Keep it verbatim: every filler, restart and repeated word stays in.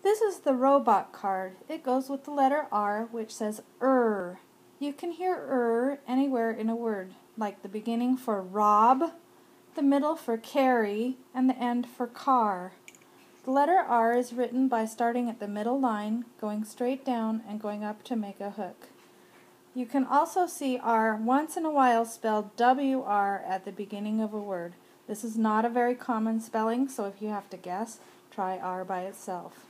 This is the robot card. It goes with the letter R, which says er. You can hear er anywhere in a word, like the beginning for rob, the middle for carry, and the end for car. The letter R is written by starting at the middle line, going straight down, and going up to make a hook. You can also see R once in a while spelled W R at the beginning of a word. This is not a very common spelling, so if you have to guess, try R by itself.